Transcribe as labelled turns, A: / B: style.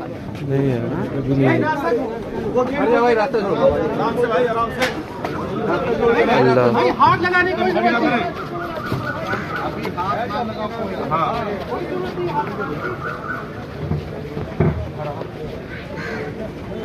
A: नहीं है अभी नहीं है।
B: भाई रास्ते छोड़ो आराम से भाई, आराम से
A: भाई
C: हाथ लगाने की कोई जरूरत नहीं है।
B: हाँ